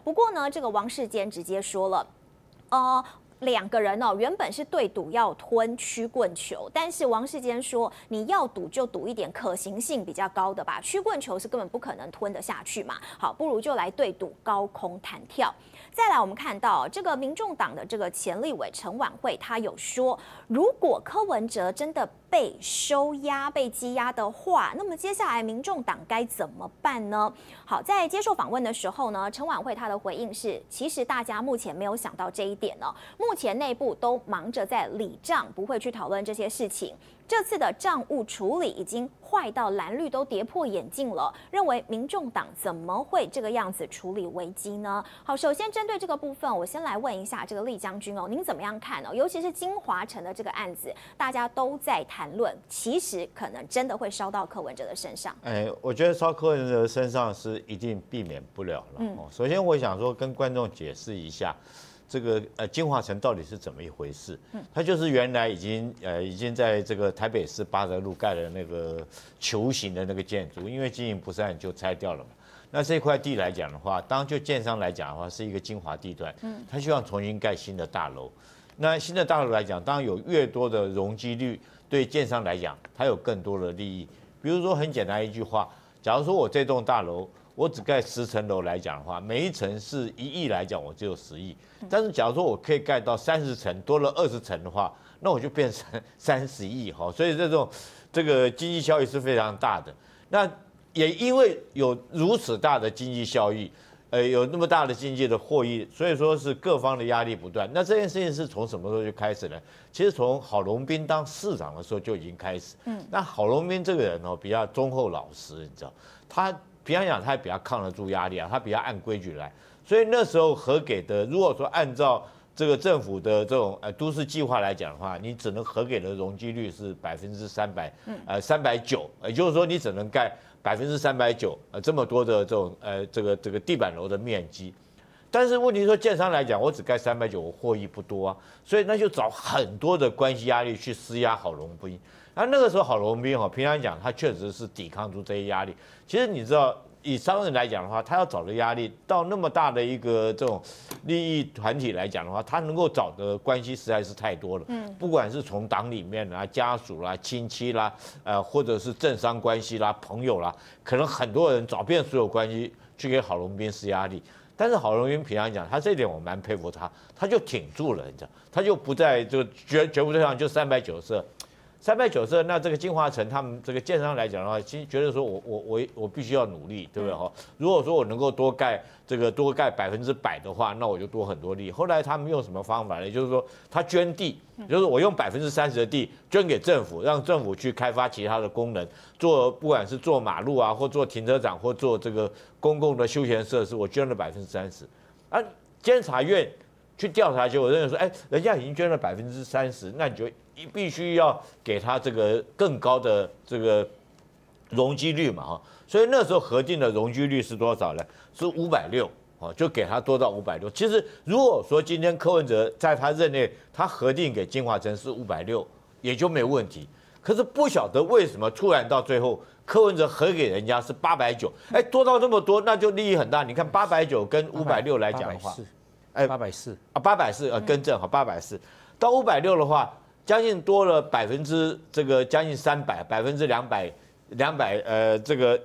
不过呢，这个王世坚直接说了，两个人哦，原本是对赌要吞曲棍球，但是王世坚说，你要赌就赌一点可行性比较高的吧，曲棍球是根本不可能吞得下去嘛。好，不如就来对赌高空弹跳。再来，我们看到这个民众党的这个前立委陈婉慧，他有说，如果柯文哲真的被收押、被羁押的话，那么接下来民众党该怎么办呢？好，在接受访问的时候呢，陈婉慧她的回应是，其实大家目前没有想到这一点呢，目前内部都忙着在理账，不会去讨论这些事情。这次的账务处理已经坏到蓝绿都跌破眼镜了，认为民众党怎么会这个样子处理危机呢？好，首先针对这个部分，我先来问一下这个厉将军哦，您怎么样看哦？尤其是金华城的这个案子，大家都在谈论，其实可能真的会烧到柯文哲的身上。 我觉得烧柯文哲身上是一定避免不了了。首先我想说跟观众解释一下。这个金华城到底是怎么一回事？它就是原来已经在这个台北市八德路盖了那个球形的那个建筑，因为经营不善就拆掉了嘛。那这块地来讲的话，当就建商来讲的话，是一个精华地段，他希望重新盖新的大楼。那新的大楼来讲，当然有越多的容积率，对建商来讲，它有更多的利益。比如说很简单一句话，假如说我这栋大楼，我只盖10层楼来讲的话，每一层是1亿来讲，我只有10亿。但是假如说我可以盖到30层，多了20层的话，那我就变成30亿哈。所以这个经济效益是非常大的。那也因为有如此大的经济效益，有那么大的经济的获益，所以说是各方的压力不断。那这件事情是从什么时候就开始呢？其实从郝龙斌当市长的时候就已经开始。那郝龙斌这个人哦，比较忠厚老实，你知道，他平常讲他也比较抗得住压力啊，他比较按规矩来。所以那时候核给的，如果说按照这个政府的这种都市计划来讲的话，你只能核给的容积率是300%，390，也就是说你只能盖390%，这么多的这种这个地板楼的面积。但是问题说建商来讲，我只盖390，我获益不多啊，所以那就找很多的关系压力去施压郝龙斌。那个时候郝龙斌平常讲他确实是抵抗住这些压力。其实你知道。以商人来讲的话，他要找的压力到那么大的一个这种利益团体来讲的话，他能够找的关系实在是太多了。不管是从党里面啦、家属啦、亲戚啦，或者是政商关系啦、朋友啦，可能很多人找遍所有关系去给郝龙斌施压力。但是郝龙斌平常讲，他这一点我蛮佩服他，他就挺住了，你知道，他就不在就绝不对上就390，那这个金华城他们这个建商来讲的话，其实觉得说我必须要努力，对不对哈？如果说我能够多盖100%的话，那我就多很多地。后来他们用什么方法呢？就是说他捐地，就是我用30%的地捐给政府，让政府去开发其他的功能，不管是做马路啊，或做停车场，或做这个公共的休闲设施，我捐了30%。啊，监察院去调查结果认为说，人家已经捐了30%，那你就必须要给他这个更高的这个容积率嘛哈，所以那时候核定的容积率是多少呢？是560哦，就给他多到560。其实如果说今天柯文哲在他任内，他核定给金华城是560，也就没有问题。可是不晓得为什么突然到最后，柯文哲核给人家是890，多到这么多，那就利益很大。你看890跟560来讲的话 ，840 啊，840更正好840到560的话。将近多了将近300%，200%，这个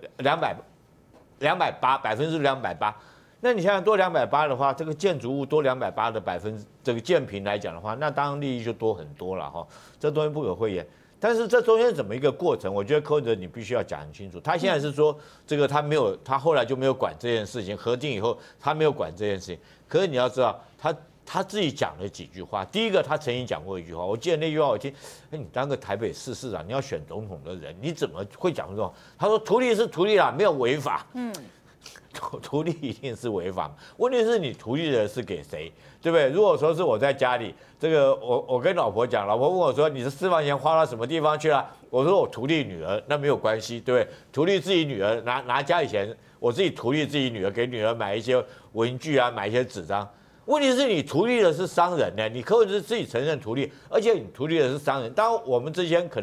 280%，280%。那你想想多280%的话，这个建筑物多280%的这个建坪来讲的话，那当然利益就多很多了哈。这东西不可讳言。但是这中间怎么一个过程？我觉得柯文哲你必须要讲很清楚。他现在是说这个他后来就没有管这件事情，核定以后他没有管这件事情。可是你要知道他自己讲了几句话。第一个，他曾经讲过一句话，我记得那句话我听，你当个台北市市长，你要选总统的人，你怎么会讲这种？他说图利是图利啦，没有违法。图利一定是违法，问题是你图利的是给谁，对不对？如果说是我在家里，这个我跟老婆讲，老婆问我说你的私房钱花到什么地方去了？我说我图利女儿，那没有关系，对不对？图利自己女儿，拿家里钱，我自己图利自己女儿，给女儿买一些文具啊，买一些纸张。问题是你图利的是商人呢，你柯文哲自己承认图利，而且你图利的是商人。当然，我们之前可能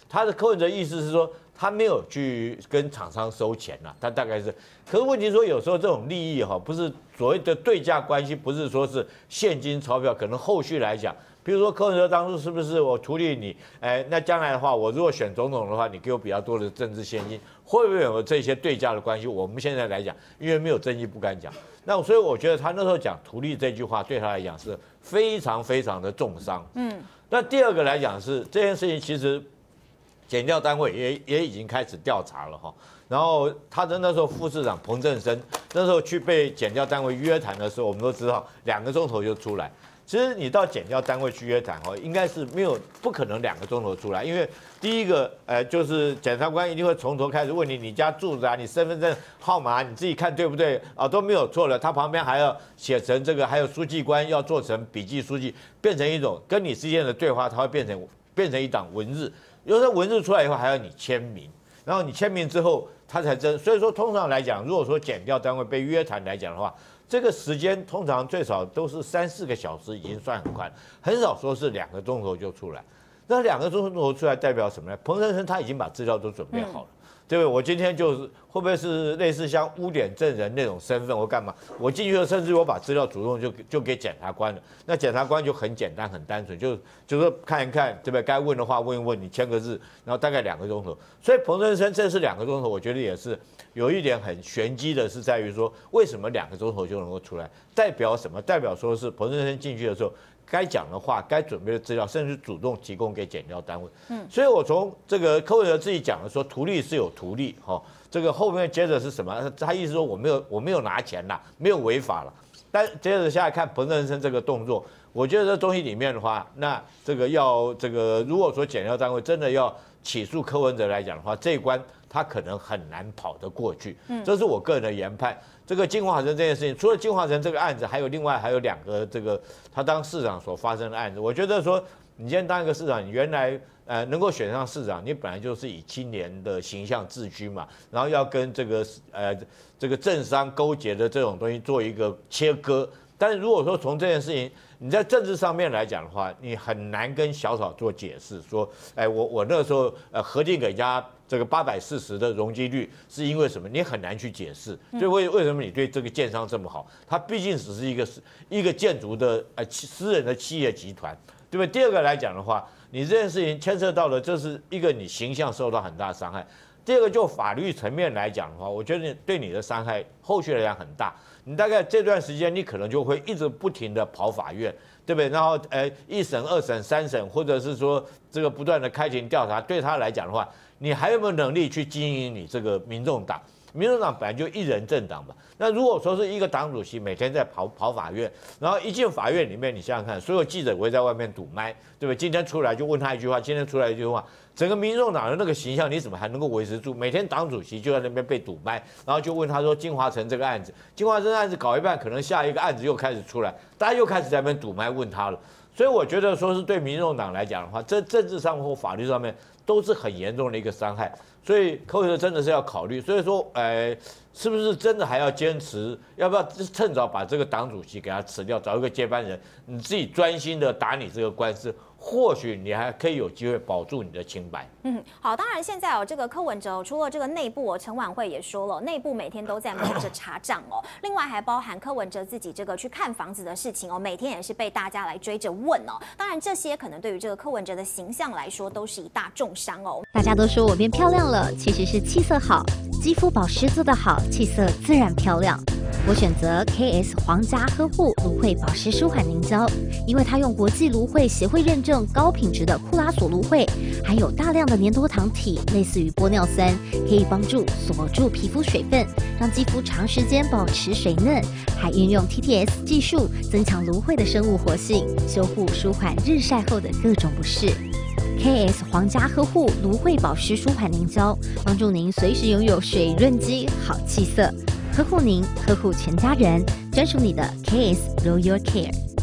他的柯文哲意思是说，他没有去跟厂商收钱啦，他大概是。可是问题说，有时候这种利益哈，不是所谓的对价关系，不是说是现金钞票，可能后续来讲，比如说柯文哲当初是不是我图利你，那将来的话，我如果选总统的话，你给我比较多的政治现金，会不会有这些对价的关系？我们现在来讲，因为没有证据不敢讲。那所以我觉得他那时候讲图利这句话，对他来讲是非常非常的重伤。那第二个来讲是这件事情，其实检调单位也已经开始调查了哈。然后他的那时候副市长彭正生那时候去被检调单位约谈的时候，我们都知道2个钟头就出来。其实你到检调单位去约谈哦，应该是不可能2个钟头出来，因为第一个就是检察官一定会从头开始问你家住址啊，你身份证号码你自己看对不对啊，都没有错了，他旁边还要写成这个，还有书记官要做成笔记书记，变成一种跟你之间的对话，它会变成一档文字，有时候文字出来以后还要你签名，然后你签名之后他才真，所以说通常来讲，如果说检调单位被约谈来讲的话，这个时间通常最少都是3、4个小时，已经算很快，很少说是2个钟头就出来。那2个钟头出来代表什么呢？彭先生他已经把资料都准备好了，对不对？我今天就是会不会是类似像污点证人那种身份，我干嘛？我进去了，甚至我把资料主动就给检察官了。那检察官就很简单很单纯，就是看一看，对不对？该问的话问一问，你签个字，然后大概2个钟头。所以彭先生这是2个钟头，我觉得也是。有一点很玄机的是在于说，为什么2个钟头就能够出来？代表什么？代表说是彭先生进去的时候，该讲的话、该准备的资料，甚至主动提供给检调单位。所以我从这个柯文哲自己讲的说，图利是有图利，哈，这个后面接着是什么？他意思说我没有拿钱啦，没有违法了。但接着下来看彭先生这个动作，我觉得这东西里面的话，那如果说检调单位真的要起诉柯文哲来讲的话，这一关他可能很难跑得过去，这是我个人的研判。这个金华城这件事情，除了金华城这个案子，还有2个这个他当市长所发生的案子。我觉得说，你今天当一个市长，你原来能够选上市长，你本来就是以青年的形象自居嘛，然后要跟这个政商勾结的这种东西做一个切割。但是如果说从这件事情，你在政治上面来讲的话，你很难跟小草做解释，说，我那个时候核定给人家这个840的容积率是因为什么？你很难去解释。所以为什么你对这个建商这么好？它毕竟只是一个建筑的私人的企业集团，对不对？第二个来讲的话，你这件事情牵涉到的，这是一个你形象受到很大的伤害。第二个就法律层面来讲的话，我觉得对你的伤害后续来讲很大。你大概这段时间，你可能就会一直不停的跑法院，对不对？然后1审、2审、3审，或者是说这个不断的开庭调查，对他来讲的话，你还有没有能力去经营你这个民众党？民众党本来就一人政党嘛。那如果说是一个党主席每天在跑法院，然后一进法院里面，你想想看，所有记者会在外面堵麦，对不对？今天出来就问他一句话，今天出来一句话，整个民众党的那个形象你怎么还能够维持住？每天党主席就在那边被堵麦，然后就问他说金华城这个案子，金华城案子搞一半，可能下一个案子又开始出来，大家又开始在那边堵麦问他了。所以我觉得说是对民众党来讲的话，这政治上或法律上面都是很严重的一个伤害。所以柯文哲真的是要考虑，所以说，是不是真的还要坚持？要不要趁早把这个党主席给他辞掉，找一个接班人，你自己专心的打你这个官司？或许你还可以有机会保住你的清白。 好，当然现在这个柯文哲除了这个内部陈婉慧也说了，内部每天都在忙着查账另外还包含柯文哲自己这个去看房子的事情每天也是被大家来追着问当然这些可能对于这个柯文哲的形象来说都是一大重伤大家都说我变漂亮了，其实是气色好，肌肤保湿做得好，气色自然漂亮。我选择 KS 皇家呵护芦荟保湿舒缓凝胶，因为它用国际芦荟协会认证高品质的库拉索芦荟，含有大量的粘多糖体，类似于玻尿酸，可以帮助锁住皮肤水分，让肌肤长时间保持水嫩，还运用 TTS 技术增强芦荟的生物活性，修护舒缓日晒后的各种不适。KS 皇家呵护芦荟保湿舒缓凝胶，帮助您随时拥有水润肌、好气色，呵护您，呵护全家人，专属你的 KS Royal Care。